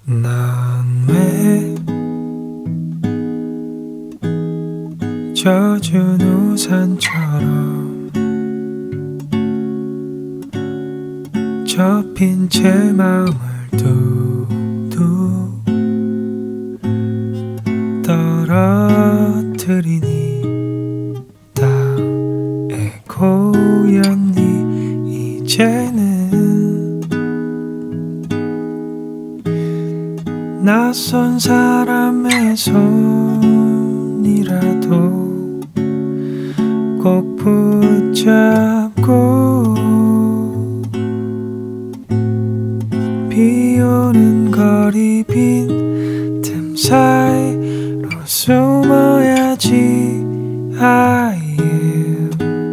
난 왜 젖은 우산처럼 접힌 채 마음을 뚝뚝 떨어뜨리니 땅에 고였니 이제는 낯선 사람의 손이라도 꼭 붙잡고 비오는 거리 빈틈 사이로 숨어야지. I am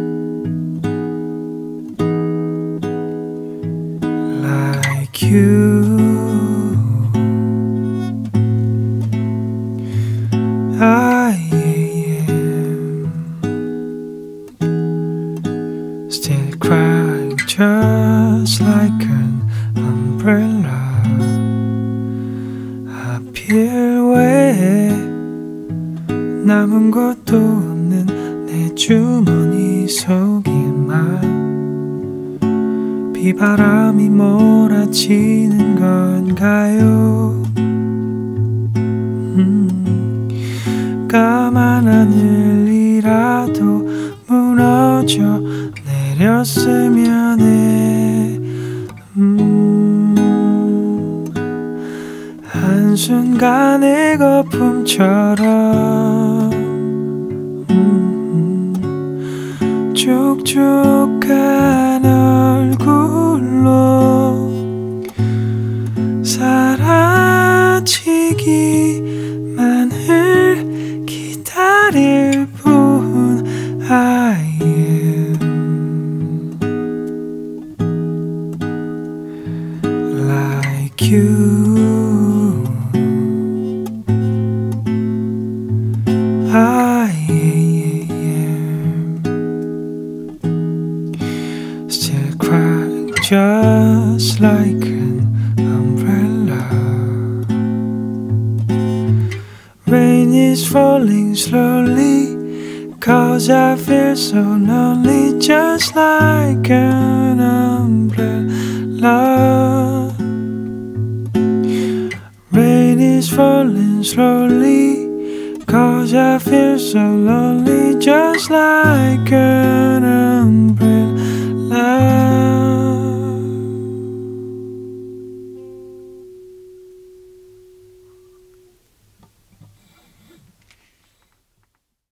like you. I am still crying just like an umbrella. 하필 왜 남은 것도 없는 내 주머니 속에만 비바람이 몰아치는 건가요? 까만 하늘이라도 무너져 내렸으면 해. 한순간의 거품처럼 촉촉한 얼굴로 사라지기만을 기다릴 뿐. I am like you. I am still crying just like an umbrella. Rain is falling slowly 'cause I feel so lonely, just like an umbrella. Rain is falling slowly 'cause I feel so lonely, just like an umbrella.